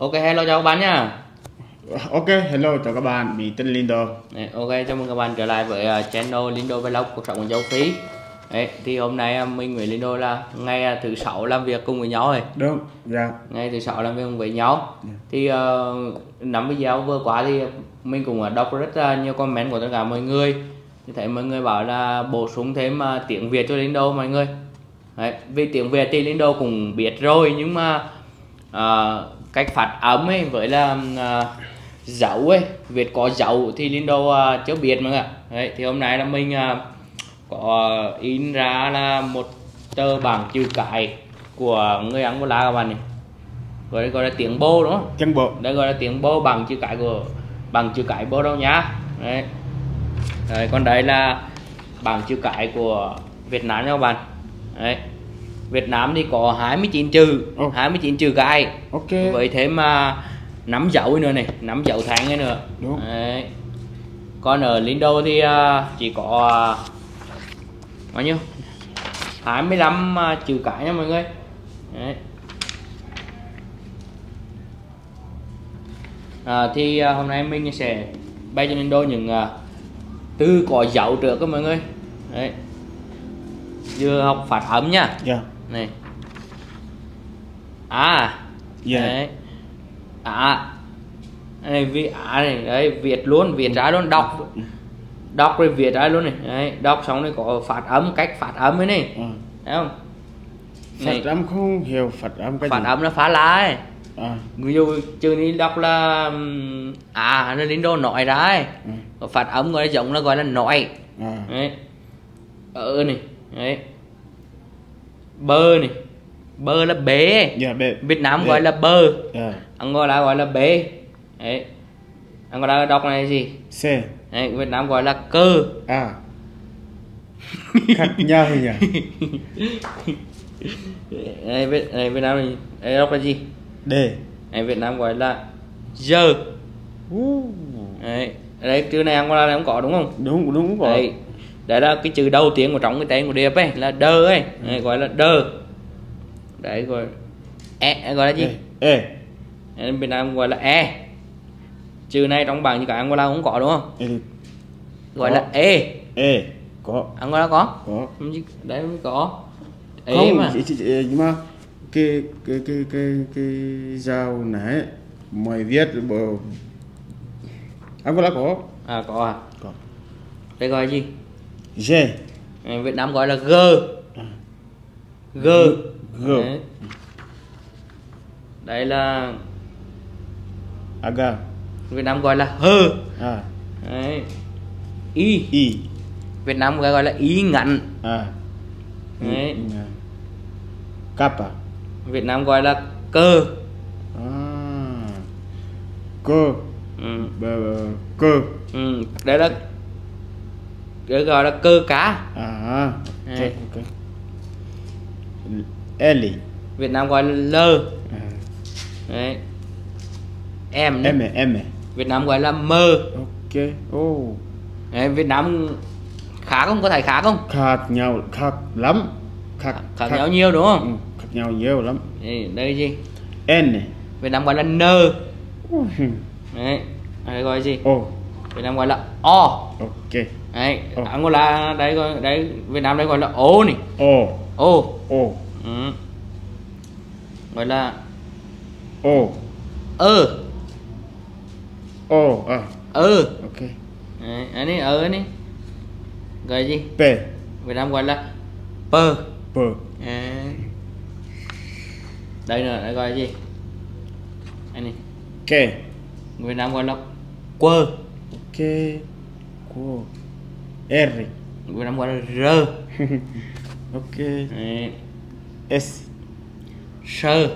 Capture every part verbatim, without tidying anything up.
Ok, hello chào các bạn nha. Ok, hello chào các bạn, mình tên Lindo. Đấy, ok, chào mừng các bạn trở lại với uh, channel Lindo Vlog cuộc sống của châu Phi. Đấy, thì hôm nay uh, mình với Lindo là ngày uh, thứ sáu làm việc cùng với nhau rồi. Đúng, dạ. Ngày thứ sáu làm việc cùng với nhau. Yeah. Thì uh, năm video vừa qua thì mình cũng uh, đọc rất uh, nhiều comment của tất cả mọi người. Thì thấy mọi người bảo là bổ sung thêm uh, tiếng Việt cho Lindo mọi người. Đấy, vì tiếng Việt thì Lindo cũng biết rồi, nhưng mà uh, cách phát âm ấy với là uh, dấu ấy, Việt có dấu thì Lindo uh, chưa biết mọi người. Đấy, thì hôm nay là mình uh, có in ra là một tờ bảng chữ cái của người Angola các bạn này, gọi là, gọi là tiếng Bô đúng không? Tiếng Bô. Đây gọi là tiếng Bô, bằng chữ cái của bằng chữ cái Bô Đâu nhá. Đấy. Đấy, còn đây là bảng chữ cái của Việt Nam nha các bạn. Đấy. Việt Nam thì có hai mươi chín chữ, oh. hai mươi chín chữ cái. Ok. Với thêm uh, năm dấu nữa này, năm dấu tháng ấy nữa. Đúng. Đấy. Còn ở Lindo thì uh, chỉ có uh, bao nhiêu? hai mươi lăm uh, chữ cái nha mọi người. Đấy. À, thì uh, hôm nay mình sẽ bay cho Lindo những uh, từ có dấu trước các mọi người. Đấy. Vừa học phát âm nha. Dạ. Này. À. Dạ. Đấy. À. Này vi à này, đấy Việt luôn, Việt ra luôn, đọc. Đọc rồi Việt ra luôn này. Đấy, đọc xong này có phát âm, cách phát âm ấy này. Ừ. Thấy không? Phát âm không hiểu phát âm cái phát gì. âm là phá lá ấy. À. Ví dụ chữ này đọc là à, nó Lindo nói ra ấy. Ừ. Phát âm gọi là giống là gọi là nói. À. Đấy. Ở này, đấy. Bơ này, bơ là bê. Yeah, bê. Việt Nam bê. gọi là bơ. Yeah. Angola gọi là bê. Đấy. Angola đọc này gì? C. Đấy, Việt Nam gọi là cơ. À. Khác nhau nhỉ? Đây, Việt, đây, Việt Nam này, đây đọc là gì? D. Đây, Việt Nam gọi là giờ. Uh. Đấy, đây chữ này Angola này không có đúng không? Đúng, đúng rồi. Đấy, đấy là cái chữ đầu tiên của trong cái tên của điệp ấy là đơ ấy. Đấy, gọi là đơ. Đấy gọi e, gọi là gì? E. E. Việt Nam gọi là e. Chữ này trong bảng như cả Angola không có đúng không? E. Gọi có. là e. E. Có. Angola có? Có. Đấy mới có. E Không, mà. chị, chị, chị, nhưng mà cái cái cái cái cái dao này mọi viết bộ Angola có. À có à? Có. Đây gọi là gì? G. Việt Nam gọi là G. G. G. Đấy. Đây là Aga. Việt Nam gọi là hơ. À. Đấy. Y. Y. Việt Nam gọi là y ngắn. À. Đấy. Kappa. Việt Nam gọi là cơ. À. Cơ. Ừ. Cơ. Ừ. Đây là đây gọi là cơ cá. À. Đấy. Ok. L. Việt Nam gọi là L. À. Đấy. M. M. M. Việt Nam gọi là M. Ok. Oh. Đấy, Việt Nam khác không? Có thể khác không? Khác nhau, khác lắm. Khác, khác, khác nhau nhiều đúng không? Ừ, khác nhau nhiều lắm. Đây, đây gì? N. Việt Nam gọi là N. Uh. Đấy. Đây gọi là gì? O. Việt Nam gọi là O. Ok. Đấy, O. Angola đấy gọi đấy, Việt Nam đây gọi là O này. O. O. O. Ừ. Gọi là O. ơ. O. À. Ơ. Ok. Đấy, anh ấy ơ này. Gọi gì? P. Việt Nam gọi là pơ. P. Đấy. Đây nữa, đây gọi là gì? Anh này. K. Việt Nam gọi là quơ. Ok. Quơ. R. Việt Nam gọi là rơ. Ok. Đấy. S. Sơ.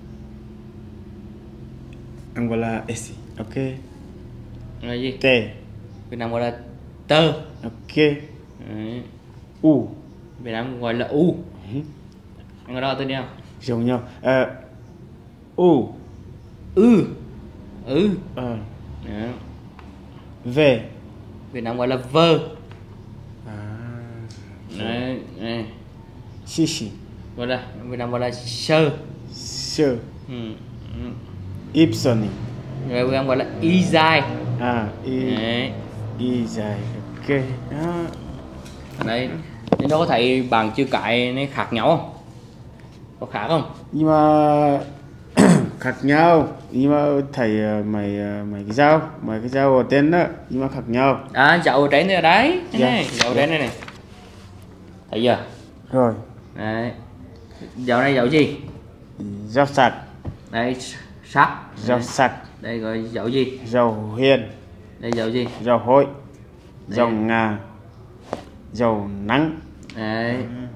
Angola S. Ok. Là gì? T. Việt Nam gọi là tơ. Ok. Đấy. U. Việt Nam gọi là u. Anh có đo tên nhau? Giống nhau. À. U. Ừ. Ừ. À. Đó. V. Việt Nam gọi là vơ. À. Đấy, này. Xixi. Gọi là Việt Nam gọi là sơ. Sơ. Ừ. Ừ. Ibsen. Rồi em gọi là y dài. À, y Đấy. y dài. Ok. À. Đấy. Nên đâu có thấy bảng chữ cái này khác nhau không? Có khác không? Nhưng mà khác nhau, nhưng mà thầy mày mày cái dao mày cái dao ở trên đó nhưng mà khác nhau. À, dấu ở trên này đấy. Cái Dạ. này, dấu trên này này. Thấy chưa? Rồi. Đấy. Dấu này dấu gì? Dao sạch. Đây sắc. Dao sạch. Đây gọi dấu gì? Dầu huyền. Đây dấu gì? Dầu hôi. Dầu Đây. ngà. Dầu nắng. Đấy.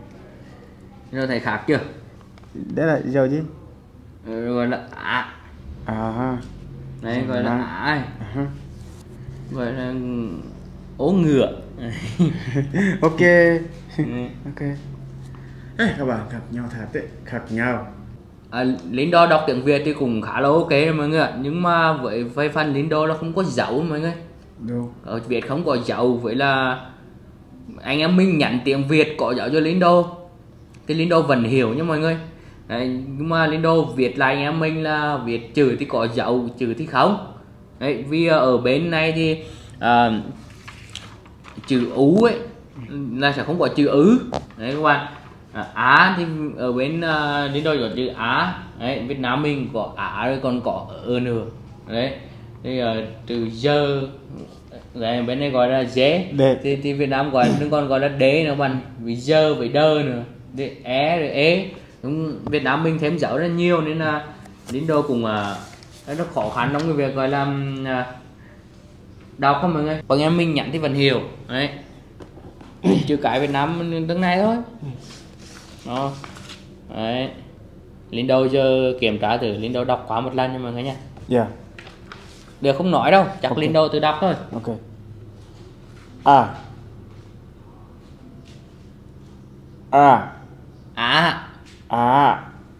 Nó thấy khác chưa? Đấy là dầu gì? Ừ, gọi là á. À ha. Đấy Dầu gọi là nắng. á. À ha. Gọi là ố ngựa. Ok. Ừ. Ok. Ê, các bạn khác nhau thật đấy, khác nhau. À, lính đo đọc tiếng Việt thì cũng khá là ok rồi mọi người ạ. Nhưng mà với với phần lính đo nó không có dấu mọi người. Đâu? Ở Việt không có dấu, với là anh em mình nhận tiếng Việt có dấu cho lính đo thì lính đo vẫn hiểu nha mọi người. Đấy, nhưng mà lính đo Việt là anh em mình là Việt chữ thì có dấu, chữ thì không. Đấy, vì ở bên này thì à, chữ ú ấy là sẽ không có chữ ứ. Đấy các bạn. À, Á thì ở bên uh, lính đo có chữ Á. Đấy, Việt Nam mình có Á rồi còn có ơ nữa. Đấy, thì uh, từ giờ đấy, bên này gọi là dế thì, thì Việt Nam gọi nó còn gọi là đế nữa bạn, vì giờ với đơ nữa, để é rồi ế. Đúng, Việt Nam mình thêm dấu rất nhiều nên là lính đo cũng uh, nó khó khăn trong cái việc gọi là uh, đọc không mọi người. Còn em mình nhận thì vẫn hiểu đấy. Chữ cái Việt Nam tương này thôi đó. Đấy, lính đo giờ kiểm tra thử lính đo đọc quá một lần nha mọi người nha. Yeah. Được không nói đâu, chắc Okay. lính đo tự đọc thôi. Ok. À. À. À. À.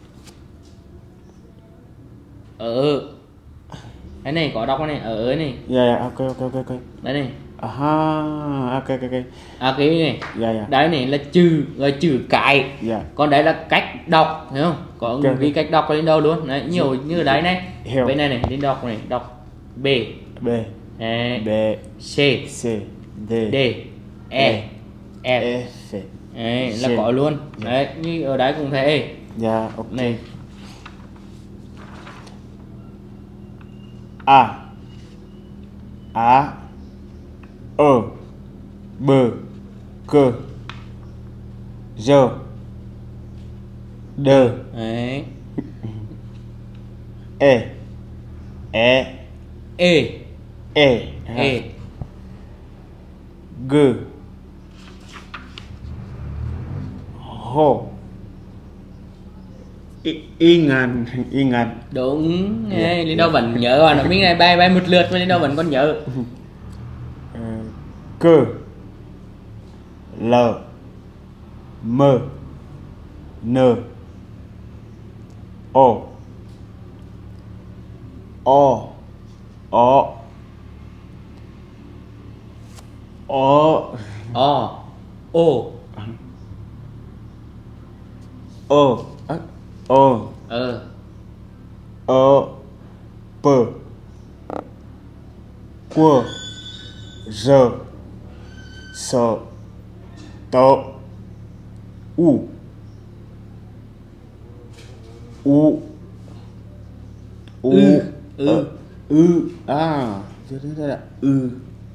Ờ. Cái này có đọc cái này ở này. Yeah, yeah. Ok, ok, ok, ok. Đấy này. À ha. Ok, ok, ok. À cái này. Yeah, yeah. Đấy này là chữ, gọi chữ cái. Yeah. Còn đấy là cách đọc, hiểu không? Có Okay, ghi cách đọc lên đâu luôn. Đấy, nhiều như ở đấy này. Hiểu. Bên này này, đến đọc này, đọc B. B. Đấy. B. C. C. D. D. E. F. F. Đấy, là C. có luôn. Đấy, như ở đấy cũng thế. Yeah, ok. Này. A. A. Ö. B. Cơ. Giờ. Đờ. Đấy. E. E. E. E. E. G. Hồ. Y, y ngàn. Y ngàn. Đúng. Yeah. Đấy, Linh đâu vẫn nhớ rồi. Nó mình này bay bay một lượt mà Linh đâu vẫn còn nhớ. Ờ, Cơ. L. M. N. O. O. O. O. O. O. O. À, O. Ờ. Ö. P. Quơ. Giờ. Sợ. Tớ. U. U. U. Ừ. Ừ. Ừ. À. Thế đây là ừ.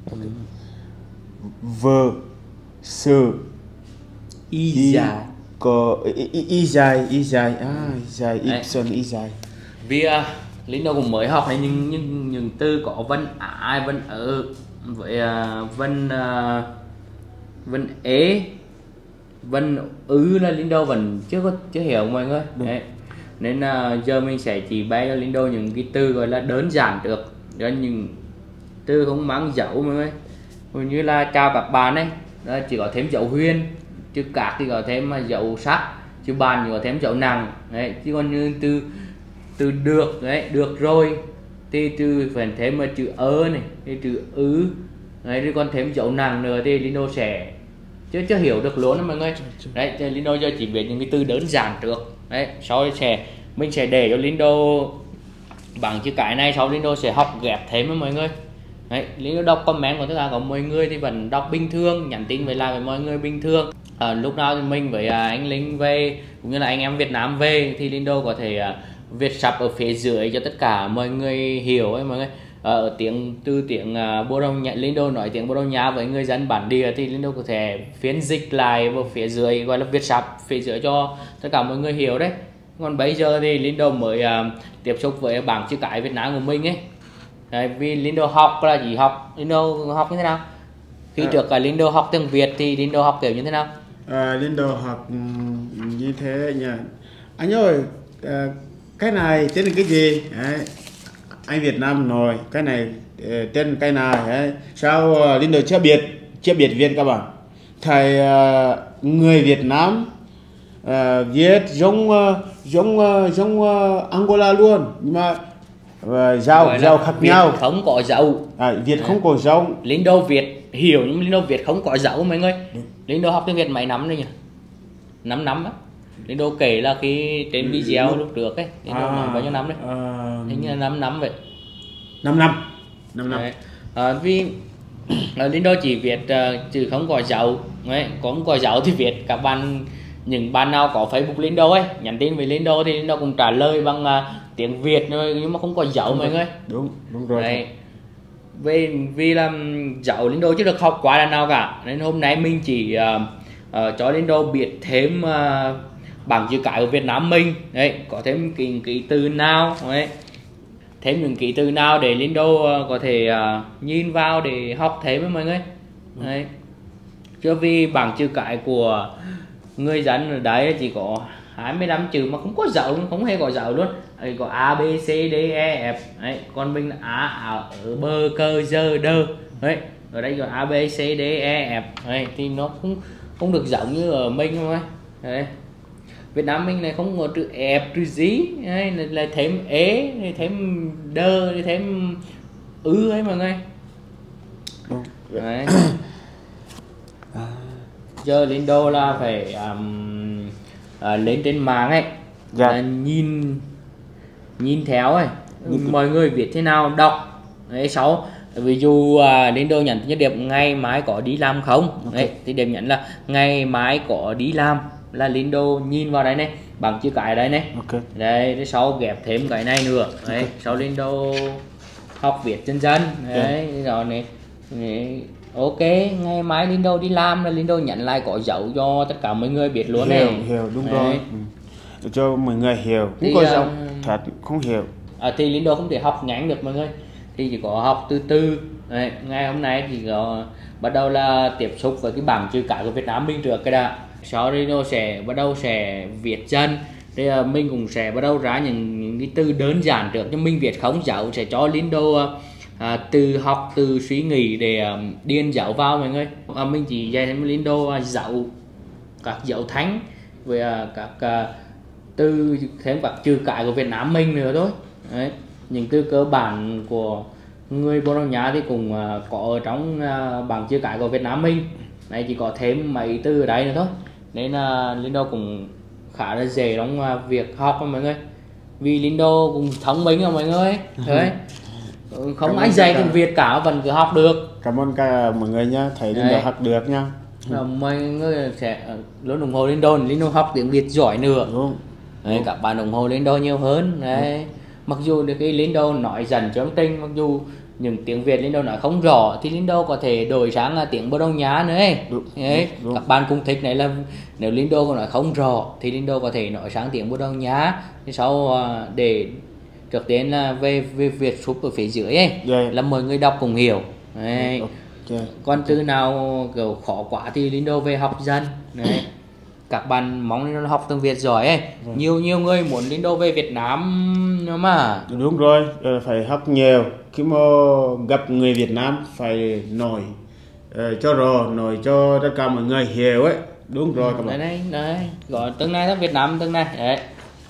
Vơ. Sơ. Y Y. dài. Có y, y, y dài. Y dài. À. Y dài. Đấy. Ibsen y dài. Vì uh, Linh đâu cũng mới học này, nhưng nhưng những từ có vân á, vân ở với uh, vân uh, vân ế, vân ứ là Linh đâu vẫn chưa có chưa hiểu mọi người. Đấy. Nên uh, giờ mình sẽ chỉ bay cho Linh đâu những cái từ gọi là đơn giản được, đó những từ không mang dấu mọi người. Ví như là chào các bạn này, đó chỉ có thêm dấu huyền, chứ các thì có thêm dấu sắc, chứ bàn thì có thêm dấu nặng. Đấy, chứ còn như từ từ được đấy, được rồi thì từ phần thêm mà chữ ơ này, thì chữ ứ đấy, thì còn thêm dấu nặng nữa thì Lino sẽ chưa chưa hiểu được luôn đó mọi người. Đấy, thì Lino giờ chỉ biết những cái từ đơn giản trước đấy, sau sẽ mình sẽ để cho Lino bằng chữ cái này sau Lindo sẽ học ghép thêm với mọi người. Đấy, Lindo đọc comment của tất cả của mọi người thì vẫn đọc bình thường, nhắn tin về lại với mọi người bình thường. À, lúc nào thì mình với à, anh Linh về cũng như là anh em Việt Nam về thì Lindo có thể à, viết sắp ở phía dưới cho tất cả mọi người hiểu ấy mọi người. Ở tiếng từ tiếng uh, Bồ Đào Nha, Lindo nói tiếng Bồ Đào Nha với người dân bản địa thì Lindo có thể phiên dịch lại vào phía dưới gọi là viết sắp phía dưới cho tất cả mọi người hiểu đấy. Còn bây giờ thì Lindo mới uh, tiếp xúc với bảng chữ cái Việt Nam của mình ấy. Đấy, vì Lindo học là chỉ học Lindo học như thế nào? Khi à. trước cả Lindo học tiếng Việt thì Lindo học kiểu như thế nào? À, Lindo học như thế nhỉ. Anh ơi, à, cái này tên là cái gì? Đấy. Anh Việt Nam nói cái này tên cái này ấy. Sao uh, Lindo chưa biết chưa biết viết các bạn. Thầy uh, người Việt Nam uh, viết giống uh, giống uh, giống uh, Angola luôn, nhưng mà uh, dạo dạo khác Việt nhau. Không có dấu. À, Việt không có dấu. Lindo Việt hiểu nhưng Lindo Việt không có dấu mọi người. Lindo học tiếng Việt mấy năm rồi nhỉ? năm năm á. Lindo kể là khi trên video lúc trước ấy, Lindo à, nói bao nhiêu năm đấy? À, hình như là năm năm vậy. năm năm. năm năm. À, vì Lindo chỉ viết uh, chứ không có dấu. Đấy, không có dấu thì viết các bạn những bạn nào có Facebook Lindo ấy, nhắn tin với Lindo thì Lindo cũng trả lời bằng uh, tiếng Việt thôi nhưng mà không có dấu mọi người. Đúng, đúng rồi. Đấy. Vì vì là dấu Lindo chưa được học quá lần nào cả nên hôm nay mình chỉ uh, uh, cho Lindo biết thêm uh, bảng chữ cái của Việt Nam mình. Đấy, có thêm cái ký từ nào đấy, thêm những ký từ nào để Lindo uh, có thể uh, nhìn vào để học thêm với mọi người. Đấy, chứ vì bảng chữ cái của người dân ở đấy chỉ có hai mươi lăm chữ mà không có dấu, không hề có dấu luôn. Đấy, có A B C D E F. Đấy, còn mình là A ở bơ cơ dơ đơ. Đấy, ở đây có A B C D E F. Đấy, thì nó cũng không được giống như ở mình thôi. Đấy, Việt Nam mình này không có chữ F chữ gì, đấy, là thêm ế, thêm đơ, thêm ư ấy mọi người. Đấy. Giờ Lindo là phải um, uh, lên trên mạng ấy, dạ. là nhìn nhìn theo ấy, nhìn mọi người viết thế nào đọc. Đấy, sau ví dụ uh, Lindo nhận nhất điểm ngày mai có đi làm không, okay. Đấy, thì điểm nhận là ngày mai có đi làm là Lindo nhìn vào đây này, bằng chữ cái đây này, okay. Đây, sau ghép thêm cái này nữa, đấy, okay. Sau Lindo học viết chân dân, đấy, okay. Rồi này, này. Ok, ngày mai Lindo đi làm là Lindo nhận lại có dấu cho tất cả mọi người biết luôn. Hiểu, này. Hiểu, đúng đấy. Rồi. Ừ. Cho mọi người hiểu. Cũng có dấu thật không hiểu. À, thì Lindo không thể học ngắn được mọi người. Thì chỉ có học từ từ. Đấy, ngày hôm nay thì có bắt đầu là tiếp xúc với cái bảng chữ cái của Việt Nam mình trước cái đã. Sau Lindo sẽ bắt đầu sẽ viết dần. Thì uh, mình cũng sẽ bắt đầu ra những, những cái từ đơn giản trước cho mình viết không dấu, sẽ cho Lindo uh, À, từ học từ suy nghĩ để um, điền dấu vào mọi người. À, mình chỉ dạy thêm Lindo uh, dấu các dấu thánh với uh, các uh, từ thêm các chữ cái của Việt Nam mình nữa thôi. Đấy, những từ cơ bản của người Bồ Đào Nha thì cũng uh, có ở trong uh, bảng chữ cái của Việt Nam mình. Này chỉ có thêm mấy từ ở đây nữa thôi. Nên uh, Lindo cũng khá là dễ trong uh, việc học mọi người. Vì Lindo cũng thông minh rồi mọi người. Đấy. Không cảm ai dạy tiếng Việt cả vẫn cứ học được. Cảm ơn cả mọi người nhá, thấy Lindo học được nhá. Rồi mọi người sẽ luôn ủng hộ Lindo, Lindo học tiếng Việt giỏi nữa. Đúng. Đấy, đúng. Các bạn ủng hộ Lindo nhiều hơn. Đấy. Mặc dù được cái Lindo nói dần chương trình, mặc dù những tiếng Việt Lindo nói không rõ thì Lindo có thể đổi sang tiếng Bồ Đào Nha nữa ấy. Đúng. Đấy. Đúng. Các bạn cũng thích này là nếu Lindo có nói không rõ thì Lindo có thể nói sang tiếng Bồ Đào Nha. Thì sau để trước tiên là về, về việc sub ở phía dưới ấy, yeah. Là mọi người đọc cùng hiểu. Đấy. Okay. Còn từ nào kiểu khó quá thì Lindo về học dần. Đấy. Các bạn mong Lindo học tiếng Việt giỏi ấy. Yeah. Nhiều nhiều người muốn Lindo về Việt Nam mà. Đúng rồi, phải học nhiều. Khi mà gặp người Việt Nam phải nói uh, cho rõ, nói cho tất cả mọi người hiểu ấy. Đúng rồi các bạn. Đấy, đấy, đấy. Gọi tương này là Việt Nam tương này. Đấy.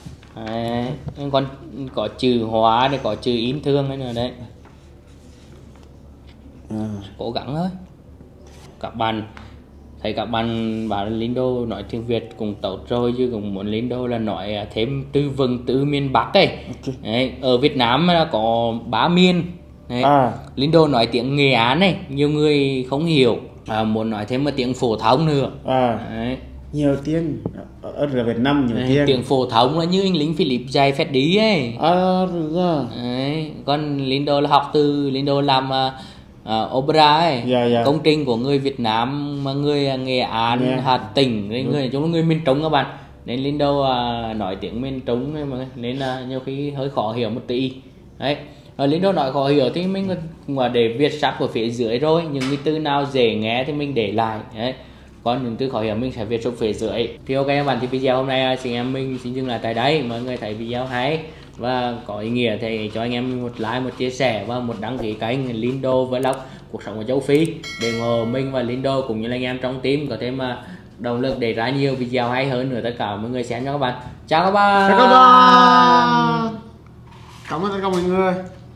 Đấy, còn có chữ hóa để có chữ in thương nữa đấy. À. Cố gắng thôi các bạn, thấy các bạn bảo là Lindo nói tiếng Việt cũng tốt rồi, chứ cũng muốn Lindo là nói thêm từ vựng từ miền Bắc ấy. Okay. Đấy, ở Việt Nam là có ba miền. Đấy. À. Lindo nói tiếng Nghệ An này, nhiều người không hiểu, à, muốn nói thêm một tiếng phổ thông nữa. À. Đấy. Nhiều tiếng ở Việt Nam nhiều tiếng. Tiếng phổ thông là như anh lính Philip dạy phép đi ấy. À, rồi. Đấy. Còn Lindo là học từ Lindo làm uh, opera ấy. Yeah, yeah. Công trình của người Việt Nam mà người Nghệ An, yeah. Hà Tĩnh, người người chúng người miền Trung các bạn. Nên Lindo uh, nói tiếng miền Trung ấy, mà nên là uh, nhiều khi hơi khó hiểu một tí. Đấy. Ở Lindo nói khó hiểu thì mình mà để viết sắp ở phía dưới rồi, những cái từ nào dễ nghe thì mình để lại. Đấy. Còn những từ khó hiểu mình sẽ viết xuống phía dưới. Thì ok các bạn, thì video hôm nay xin em mình xin dừng lại tại đây. Mọi người thấy video hay và có ý nghĩa thì cho anh em một like, một chia sẻ và một đăng ký kênh Lindo Vlog cuộc sống ở châu Phi để ủng hộ mình và Lindo cũng như là anh em trong team có thêm động lực để ra nhiều video hay hơn nữa tất cả mọi người xem nha các bạn. Chào các bạn. Chào các bạn. Cảm ơn tất cả mọi người.